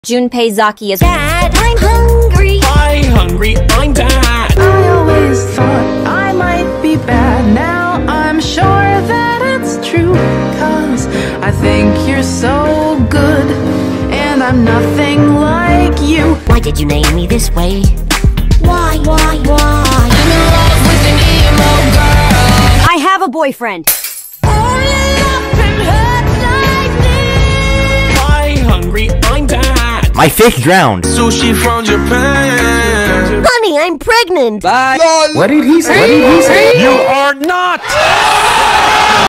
Junpei.zaki is bad. I'm hungry. Hi, hungry, I'm bad. I always thought I might be bad. Now I'm sure that it's true. 'Cause I think you're so good, and I'm nothing like you. Why did you name me this way? Why? I'm in love with an EMO girl. I have a boyfriend. Only love can hurt like this. Hi, hungry, I'm bad. My fish drowned. Sushi from Japan. Honey, I'm pregnant. What did he say? You are not.